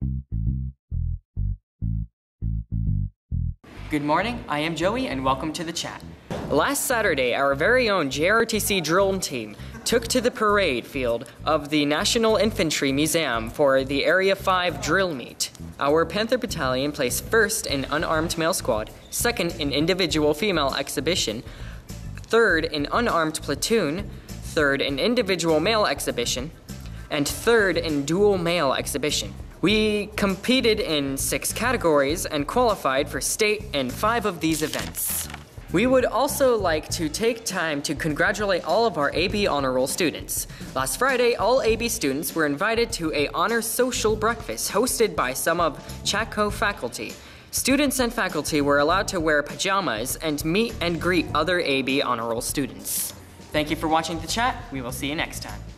Good morning, I am Joey and welcome to the chat. Last Saturday, our very own JROTC drill team took to the parade field of the National Infantry Museum for the Area 5 drill meet. Our Panther Battalion placed first in unarmed male squad, second in individual female exhibition, third in unarmed platoon, third in individual male exhibition, and third in dual male exhibition. We competed in 6 categories and qualified for state in 5 of these events. We would also like to take time to congratulate all of our AB Honor Roll students. Last Friday, all AB students were invited to a honor social breakfast hosted by some of Chatco faculty. Students and faculty were allowed to wear pajamas and meet and greet other AB Honor Roll students. Thank you for watching the chat. We will see you next time.